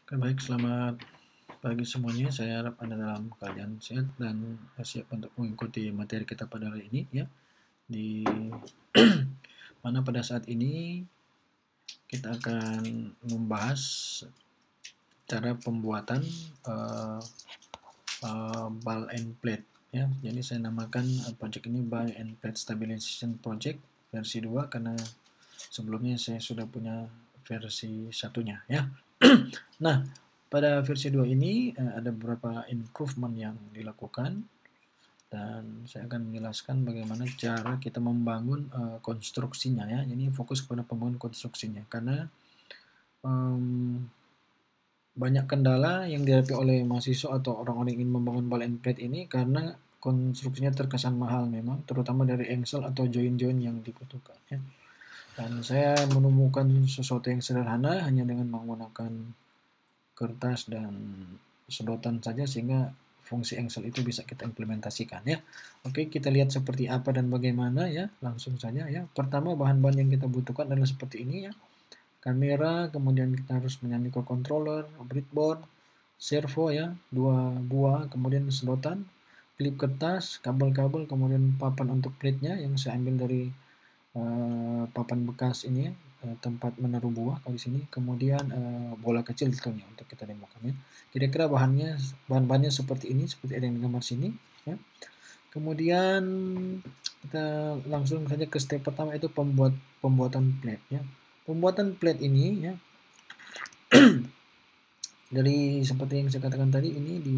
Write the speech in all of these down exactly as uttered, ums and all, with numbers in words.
Oke, baik, selamat pagi semuanya. Saya harap Anda dalam keadaan sehat dan siap untuk mengikuti materi kita pada hari ini, ya. Di mana pada saat ini kita akan membahas cara pembuatan uh, uh, ball and plate, ya. Jadi saya namakan uh, project ini ball and plate stabilization project versi dua karena sebelumnya saya sudah punya versi satunya, ya. Nah, pada versi dua ini uh, ada beberapa improvement yang dilakukan dan saya akan menjelaskan bagaimana cara kita membangun uh, konstruksinya, ya. Ini fokus kepada pembangunan konstruksinya karena um, banyak kendala yang dihadapi oleh mahasiswa atau orang-orang yang ingin membangun ball and plate ini karena konstruksinya terkesan mahal memang, terutama dari engsel atau join-join yang dibutuhkan, ya. Dan saya menemukan sesuatu yang sederhana hanya dengan menggunakan kertas dan sedotan saja sehingga fungsi engsel itu bisa kita implementasikan, ya. Oke, kita lihat seperti apa dan bagaimana, ya. Langsung saja, ya. Pertama, bahan-bahan yang kita butuhkan adalah seperti ini, ya. Kamera, kemudian kita harus punya microcontroller, breadboard, servo, ya, dua buah, kemudian sedotan, klip kertas, kabel-kabel, kemudian papan untuk plate-nya yang saya ambil dari uh, papan bekas ini, ya. Tempat menaruh buah kalau di sini, kemudian uh, bola kecil tentunya untuk kita demokan, ya. Kira-kira bahannya bahan-bahannya seperti ini, seperti ada yang di gambar sini, ya. Kemudian kita langsung saja ke step pertama, itu pembuat pembuatan plate, ya. Pembuatan plate ini, ya, dari seperti yang saya katakan tadi, ini di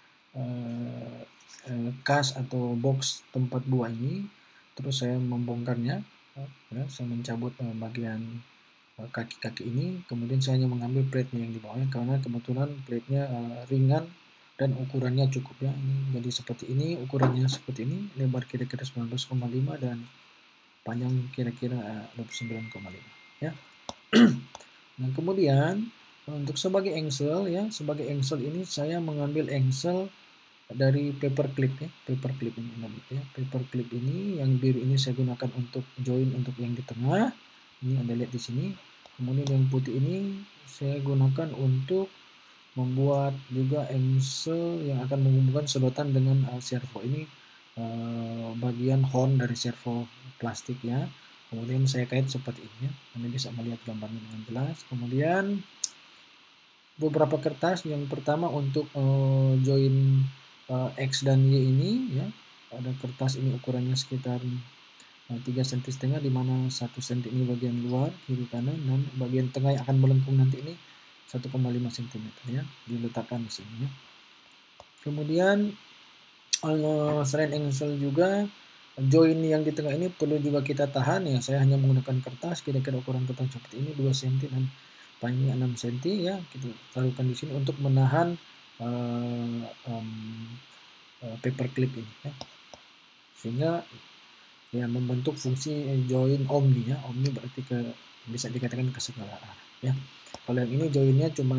uh, uh, kas atau box tempat buah ini, terus saya membongkarnya. Ya, saya mencabut uh, bagian kaki-kaki uh, ini, kemudian saya hanya mengambil plate-nya yang di bawahnya karena kebetulan plate-nya uh, ringan dan ukurannya cukup, ya. Ini jadi seperti ini, ukurannya seperti ini, lebar kira-kira sembilan belas koma lima dan panjang kira-kira uh, dua puluh sembilan koma lima, ya. Nah, kemudian untuk sebagai engsel, ya, sebagai engsel ini saya mengambil engsel dari paperclip, ya, paperclip ini, ya, paperclip ini yang biru ini saya gunakan untuk join untuk yang di tengah. Ini Anda lihat di sini. Kemudian yang putih ini saya gunakan untuk membuat juga engsel yang akan menghubungkan sedotan dengan uh, servo. Ini uh, bagian horn dari servo plastik, ya. Kemudian saya kait seperti ini, ya. Anda bisa melihat gambarnya dengan jelas. Kemudian beberapa kertas. Yang pertama untuk uh, join uh, X dan Y ini, ya. Ada kertas ini ukurannya sekitar uh, tiga sentimeter setengah, di mana satu sentimeter ini bagian luar kiri kanan dan bagian tengah yang akan melengkung nanti ini satu koma lima sentimeter, ya, diletakkan di sini, ya. Kemudian uh, selain engsel juga join yang di tengah ini perlu juga kita tahan, ya. Saya hanya menggunakan kertas, kira-kira ukuran kertas seperti ini dua sentimeter dan panjangnya enam sentimeter, ya. Kita taruhkan di sini untuk menahan uh, um, uh, paperclip ini, ya. Sehingga ya membentuk fungsi join omni, ya. Omni berarti ke bisa dikatakan ke segala arah, ya. Kalau yang ini joinnya cuma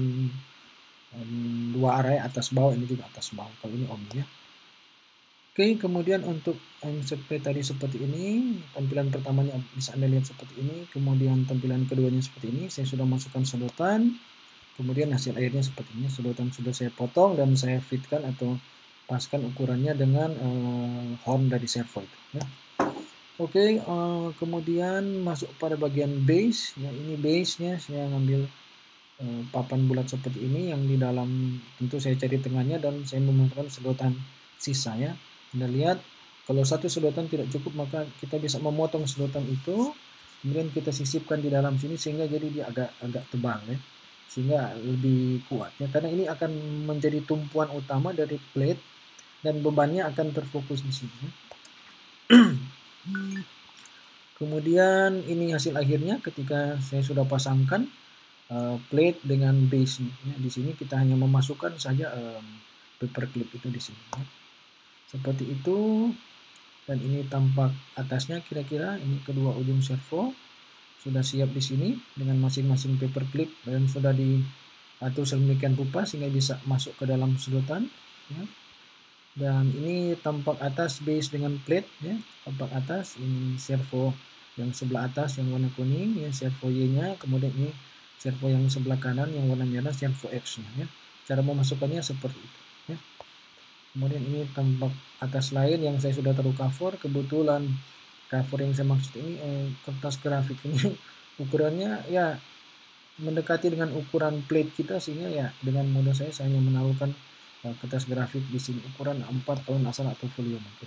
um, dua arah, ya, atas bawah, ini juga atas bawah. Kalau ini omni, ya. Oke, kemudian untuk engsel plate tadi seperti ini, tampilan pertamanya bisa Anda lihat seperti ini, kemudian tampilan keduanya seperti ini. Saya sudah masukkan sedotan, kemudian hasil akhirnya seperti ini. Sedotan sudah saya potong dan saya fitkan atau paskan ukurannya dengan uh, horn dari servo itu, ya. Oke, uh, kemudian masuk pada bagian base, ya. Ini base-nya saya ngambil uh, papan bulat seperti ini, yang di dalam tentu saya cari tengahnya dan saya menggunakan sedotan sisa, ya. Anda lihat, kalau satu sedotan tidak cukup, maka kita bisa memotong sedotan itu, kemudian kita sisipkan di dalam sini sehingga jadi dia agak agak tebal, ya, sehingga lebih kuat, ya, karena ini akan menjadi tumpuan utama dari plate dan bebannya akan terfokus di sini, ya. Kemudian ini hasil akhirnya ketika saya sudah pasangkan uh, plate dengan base, ya. Di sini kita hanya memasukkan saja um, paperclip itu di sini, ya. Seperti itu, dan ini tampak atasnya kira-kira. Ini kedua ujung servo sudah siap di sini dengan masing-masing paperclip dan sudah diatur sedemikian rupa sehingga bisa masuk ke dalam sedotan, ya. Dan ini tampak atas base dengan plate, ya, tampak atas. Ini servo yang sebelah atas yang warna kuning, ya, servo Y-nya. Kemudian ini servo yang sebelah kanan yang warna merah servo X-nya ya. Cara memasukkannya seperti itu ya. Kemudian ini tampak atas lain yang saya sudah taruh cover. Kebetulan cover yang saya maksud ini eh, kertas grafik ini ukurannya ya mendekati dengan ukuran plate kita, sehingga ya dengan mudah saya saya hanya menaruhkan uh, kertas grafik di sini ukuran empat kalau nggak salah atau folio mungkin.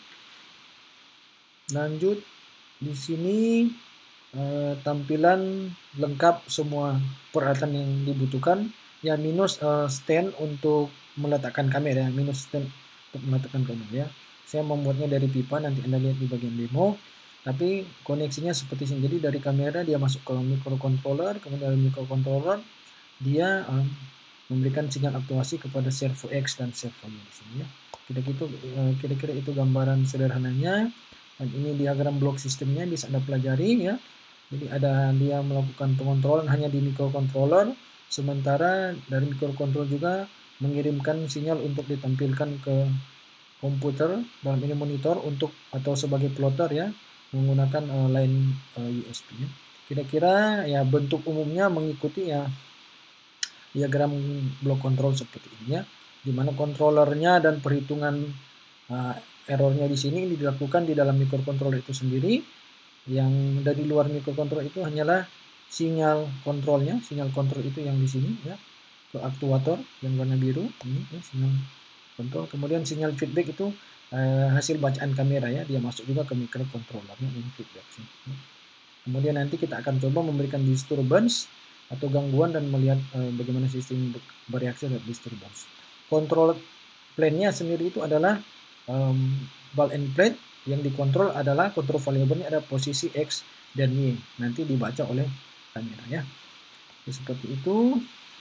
Lanjut di sini uh, tampilan lengkap semua peralatan yang dibutuhkan ya, minus uh, stand untuk meletakkan kamera, minus stand untuk meletakkan kamera ya. Saya membuatnya dari pipa, nanti Anda lihat di bagian demo. Tapi koneksinya seperti ini. Jadi dari kamera dia masuk ke microcontroller, kemudian dari microcontroller dia um, memberikan sinyal aktuasi kepada servo X dan servo Y di sini ya. Kira-kira uh, kira-kira itu gambaran sederhananya. Dan ini diagram blok sistemnya bisa Anda pelajari ya. Jadi ada dia melakukan pengontrolan hanya di microcontroller, sementara dari microcontroller juga mengirimkan sinyal untuk ditampilkan ke komputer, dalam ini monitor untuk atau sebagai plotter ya, menggunakan uh, line uh, U S B ya. Kira-kira ya bentuk umumnya mengikuti ya diagram block control seperti ini ya, di mana kontrolernya dan perhitungan uh, errornya di sini dilakukan di dalam microcontroller itu sendiri. Yang dari luar microcontroller itu hanyalah sinyal kontrolnya, sinyal kontrol itu yang di sini ya, ke aktuator yang warna biru ini ya, sinyal kontrol. Kemudian sinyal feedback itu Uh, hasil bacaan kamera ya, dia masuk juga ke microcontrollernya ini feedback sih. Kemudian nanti kita akan coba memberikan disturbance atau gangguan dan melihat uh, bagaimana sistem bereaksi terhadap disturbance. Control plane-nya sendiri itu adalah um, ball and plate, yang dikontrol adalah control variable-nya ada posisi X dan Y, nanti dibaca oleh kamera ya. Jadi seperti itu.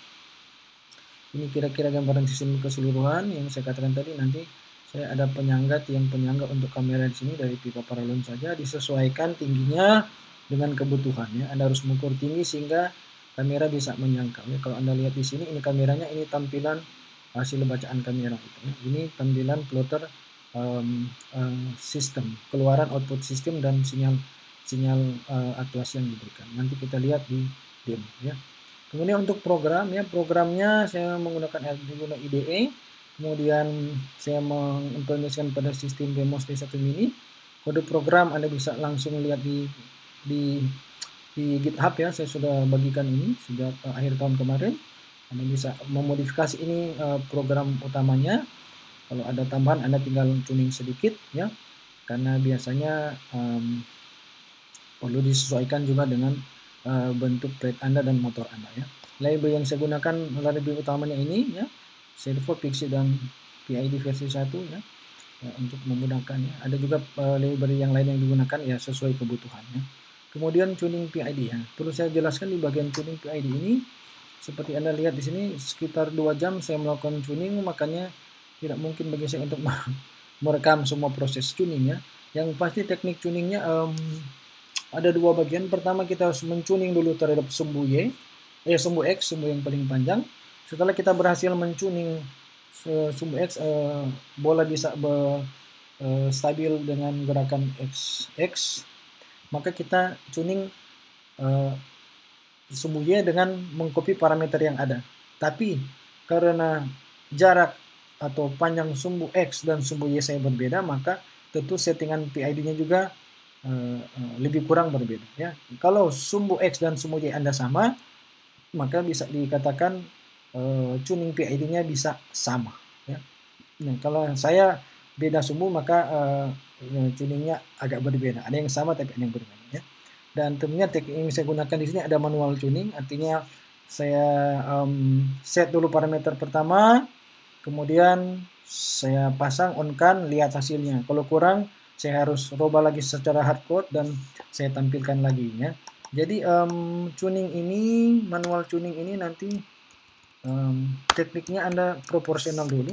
Ini kira-kira gambaran sistem keseluruhan yang saya katakan tadi. Nanti saya ada penyangga, tiang penyangga untuk kamera di sini dari pipa paralon saja, disesuaikan tingginya dengan kebutuhannya. Anda harus mengukur tinggi sehingga kamera bisa menyangkau. Ya, kalau Anda lihat di sini, ini kameranya, ini tampilan hasil bacaan kamera itu. Ya. Ini tampilan plotter um, um, sistem, keluaran output sistem dan sinyal sinyal uh, aktuasi yang diberikan. Nanti kita lihat di demo. Ya. Kemudian untuk program, ya programnya saya menggunakan Arduino I D E. Kemudian saya mengimplementasikan pada sistem Demos D satu Mini. Kode program Anda bisa langsung lihat di di di GitHub ya. Saya sudah bagikan ini sejak uh, akhir tahun kemarin. Anda bisa memodifikasi ini uh, program utamanya. Kalau ada tambahan Anda tinggal tuning sedikit ya. Karena biasanya um, perlu disesuaikan juga dengan uh, bentuk plate Anda dan motor Anda ya. Library yang saya gunakan, library utamanya ini ya. Servo, Pixie dan P I D versi satu ya, ya untuk memudahkannya. Ada juga uh, library yang lain yang digunakan ya sesuai kebutuhannya. Kemudian tuning P I D ya. Perlu saya jelaskan di bagian tuning P I D ini, seperti Anda lihat di sini sekitar dua jam saya melakukan tuning, makanya tidak mungkin bagi saya untuk merekam semua proses tuning ya. Yang pasti teknik tuningnya um, ada dua bagian. Pertama kita harus mentuning dulu terhadap sumbu Y, eh sumbu X, sumbu yang paling panjang. Setelah kita berhasil mentuning sumbu X, uh, bola bisa be, uh, stabil dengan gerakan X, X, maka kita tuning uh, sumbu Y dengan mengcopy parameter yang ada. Tapi karena jarak atau panjang sumbu X dan sumbu Y saya berbeda, maka tentu settingan P I D-nya juga uh, uh, lebih kurang berbeda. Ya. Kalau sumbu X dan sumbu Y Anda sama, maka bisa dikatakan Uh, tuning P I D-nya bisa sama ya. Nah, kalau saya beda sumbu maka uh, tuningnya agak berbeda. Ada yang sama tapi ada yang berbeda ya. Dan tentunya teknik yang saya gunakan di sini ada manual tuning, artinya saya um, set dulu parameter pertama, kemudian saya pasang on kan, lihat hasilnya. Kalau kurang saya harus robah lagi secara hardcode dan saya tampilkan lagi ya. Jadi um, tuning ini, manual tuning ini nanti Um, tekniknya Anda proporsional dulu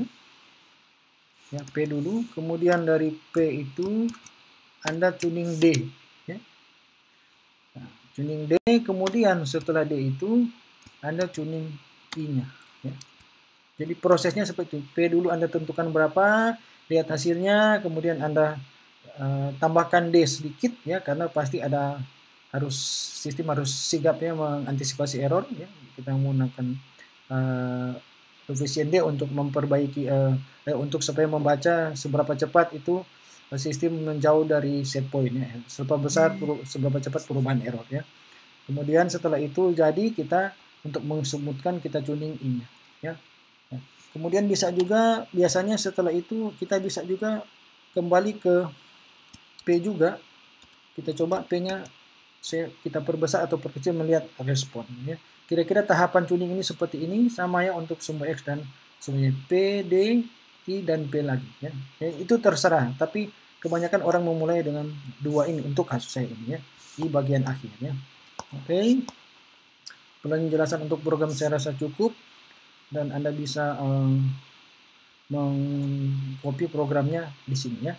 ya, P dulu, kemudian dari P itu Anda tuning D ya. Nah, tuning D, kemudian setelah D itu Anda tuning I nya ya. Jadi prosesnya seperti itu. P dulu Anda tentukan berapa, lihat hasilnya, kemudian Anda uh, tambahkan D sedikit ya, karena pasti ada harus sistem harus sigap ya mengantisipasi error ya. Kita menggunakan uh, Vision D untuk memperbaiki uh, eh, untuk supaya membaca seberapa cepat itu uh, sistem menjauh dari set point ya. Seberapa besar seberapa cepat perubahan error ya. Kemudian setelah itu jadi kita untuk mensumutkan kita tuning I-nya ya. Kemudian bisa juga biasanya setelah itu kita bisa juga kembali ke P juga. Kita coba P-nya kita perbesar atau perkecil melihat respon ya. Kira-kira tahapan tuning ini seperti ini sama ya untuk sumber X dan sumbernya P, D, I dan P lagi ya. Ya itu terserah, tapi kebanyakan orang memulai dengan dua ini untuk kasus saya ini ya. Di bagian akhir ya. Oke. Penjelasan untuk program saya rasa cukup dan Anda bisa um, mengcopy programnya di sini ya.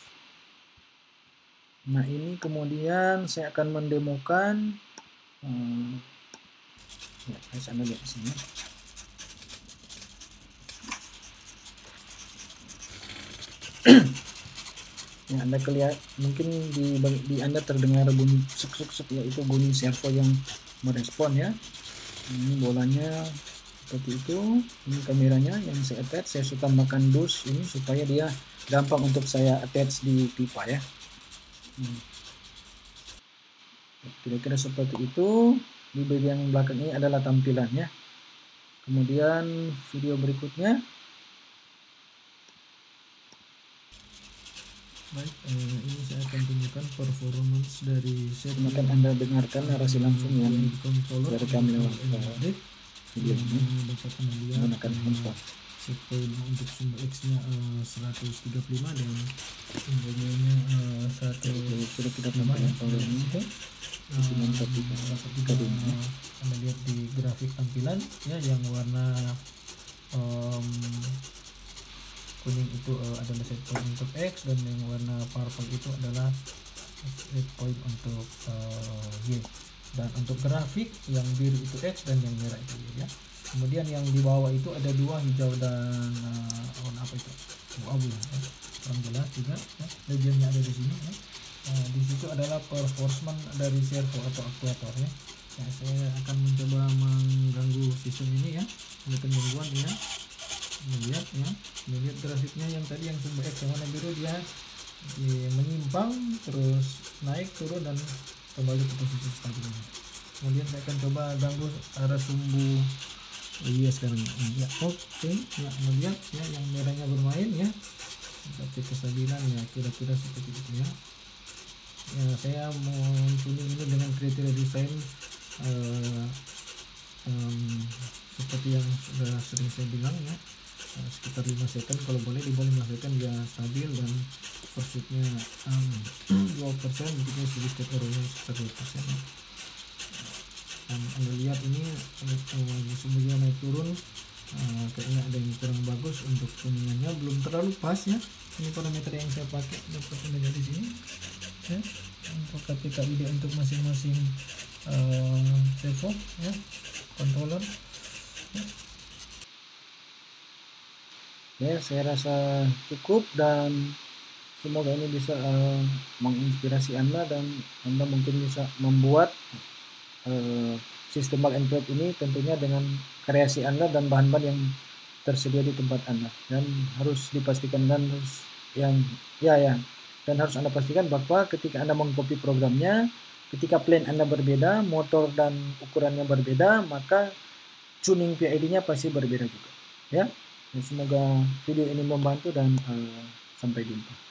Nah ini kemudian saya akan mendemokan hmm, ya, saya lihat di sini. Ya, Anda kelihat mungkin di, di Anda terdengar bunyi suk suk suk yaitu bunyi servo yang merespon ya. Ini bolanya seperti itu. Ini kameranya yang saya attach. Saya suka makan dus ini supaya dia gampang untuk saya attach di pipa ya. Kira-kira seperti itu. Di bagian belakang ini adalah tampilannya. Kemudian video berikutnya. Baik, eh, ini saya akan tunjukkan performance dari set. Akan Anda dengarkan narasi langsung yang dari kami lewat video ini dapat menggunakan handphone. Set point untuk sumber X-nya uh, seratus tiga puluh lima dan sumbernya uh, seratus tiga puluh lima ya. Kalau ini oke. Dapat kita Anda lihat di grafik tampilan ya yang warna um, kuning itu uh, adalah set point untuk X dan yang warna purple itu adalah set point untuk uh, Y. Dan untuk grafik yang biru itu X dan yang merah itu Y ya. Kemudian yang di bawah itu ada dua hijau dan uh, warna apa itu? Abu ya. Kurang jelas juga ya. Legendnya ada di sini ya. Uh, di situ adalah performance dari servo atau aktuator ya. Ya saya akan mencoba mengganggu sistem ini ya. Melakukan gangguan ya. Melihat ya. Melihat grafiknya yang tadi yang sumber X yang warna biru dia ya, menyimpang terus naik turun dan kembali ke posisi stabil. Kemudian saya akan coba ganggu arah sumbu iya sekarang ya oke okay. Ya melihat ya yang merahnya bermain ya tapi kestabilan ya kira-kira seperti itu ya. Ya saya mau tuning ini dengan kriteria desain uh, um, seperti yang sudah sering saya bilang ya uh, sekitar lima second kalau boleh di bawah lima second dia stabil dan pursuitnya um, dua persen begitu sedikit step errornya sekitar dua persen ya. Dan Anda lihat ini uh, sumbernya naik turun uh, kayaknya ada yang kurang bagus untuk tuningannya belum terlalu pas ya. Ini parameter yang saya pakai dapat Anda lihat di sini ya untuk K P K I D untuk masing-masing uh, servo ya controller ya. Ya saya rasa cukup dan semoga ini bisa uh, menginspirasi Anda dan Anda mungkin bisa membuat Uh, sistem plug and play ini tentunya dengan kreasi Anda dan bahan-bahan yang tersedia di tempat Anda dan harus dipastikan dan harus yang ya ya dan harus Anda pastikan bahwa ketika Anda mengcopy programnya ketika plan Anda berbeda motor dan ukurannya berbeda maka tuning P I D-nya pasti berbeda juga ya. Dan semoga video ini membantu dan uh, sampai jumpa.